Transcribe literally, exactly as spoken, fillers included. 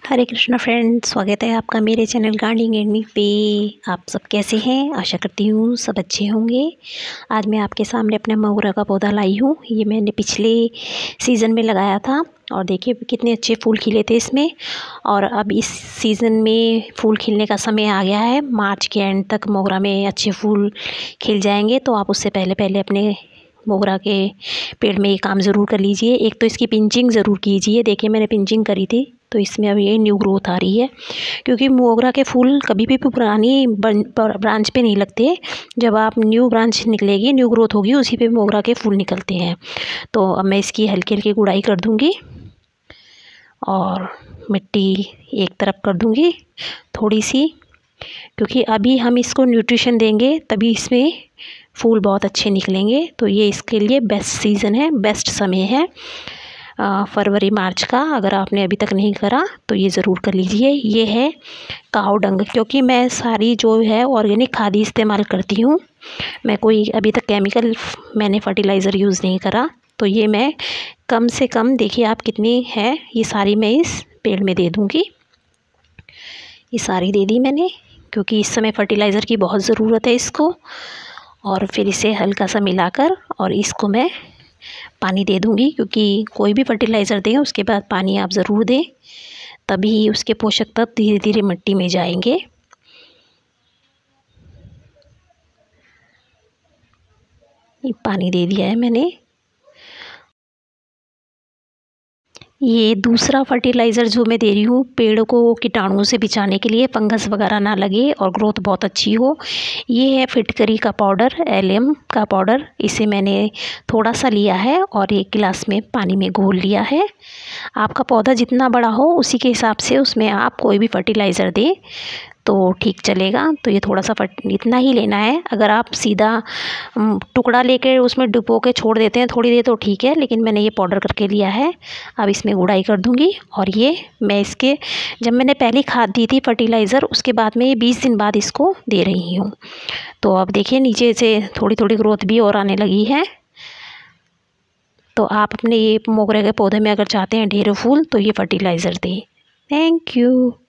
हरे Krishna friend, स्वागत है आपका मेरे चैनल गार्डनिंग एंड मी पे। आप सब कैसे हैं? आशा करती हूँ सब अच्छे होंगे। आज मैं आपके सामने अपने मोगरा का पौधा लाई हूँ। ये मैंने पिछले सीज़न में लगाया था और देखिए कितने अच्छे फूल खिले थे इसमें। और अब इस सीज़न में फूल खिलने का समय आ गया है। मार्च के एंड तक मोगरा में अच्छे फूल खिल जाएंगे, तो आप उससे पहले पहले अपने मोगरा के पेड़ में ये काम ज़रूर कर लीजिए। एक तो इसकी पिंचिंग ज़रूर कीजिए। देखिए मैंने पिंचिंग करी थी तो इसमें अब ये न्यू ग्रोथ आ रही है, क्योंकि मोगरा के फूल कभी भी पुरानी ब्रांच पे नहीं लगते। जब आप न्यू ब्रांच निकलेगी, न्यू ग्रोथ होगी, उसी पे मोगरा के फूल निकलते हैं। तो अब मैं इसकी हल्की हल्की गुड़ाई कर दूँगी और मिट्टी एक तरफ कर दूँगी थोड़ी सी, क्योंकि अभी हम इसको न्यूट्रिशन देंगे तभी इसमें फूल बहुत अच्छे निकलेंगे। तो ये इसके लिए बेस्ट सीज़न है, बेस्ट समय है फरवरी मार्च का। अगर आपने अभी तक नहीं करा तो ये ज़रूर कर लीजिए। ये है काऊ डंग, क्योंकि मैं सारी जो है ऑर्गेनिक खाद इस्तेमाल करती हूँ। मैं कोई अभी तक केमिकल मैंने फर्टिलाइज़र यूज़ नहीं करा। तो ये मैं कम से कम, देखिए आप कितनी है, ये सारी मैं इस पेड़ में दे दूँगी। ये सारी दे दी मैंने, क्योंकि इस समय फर्टिलाइज़र की बहुत ज़रूरत है इसको। और फिर इसे हल्का सा मिलाकर और इसको मैं पानी दे दूँगी, क्योंकि कोई भी फर्टिलाइज़र दें उसके बाद पानी आप ज़रूर दें, तभी उसके पोषक तत्व धीरे धीरे मिट्टी में जाएंगे। ये पानी दे दिया है मैंने। ये दूसरा फर्टिलाइज़र जो मैं दे रही हूँ पेड़ को कीटाणुओं से बचाने के लिए, फंगस वगैरह ना लगे और ग्रोथ बहुत अच्छी हो। ये है फिटकरी का पाउडर, एलियम का पाउडर। इसे मैंने थोड़ा सा लिया है और एक गिलास में पानी में घोल लिया है। आपका पौधा जितना बड़ा हो उसी के हिसाब से उसमें आप कोई भी फर्टिलाइज़र दें तो ठीक चलेगा। तो ये थोड़ा सा फट इतना ही लेना है। अगर आप सीधा टुकड़ा लेकर उसमें डुबो के छोड़ देते हैं थोड़ी देर तो ठीक है, लेकिन मैंने ये पाउडर करके लिया है। अब इसमें गुड़ाई कर दूंगी और ये मैं इसके, जब मैंने पहली खाद दी थी फर्टिलाइज़र, उसके बाद में ये बीस दिन बाद इसको दे रही हूँ। तो अब देखिए नीचे से थोड़ी थोड़ी ग्रोथ भी और आने लगी है। तो आप अपने ये मोगरे के पौधे में अगर चाहते हैं ढेरों फूल तो ये फर्टिलाइज़र दें। Thank you.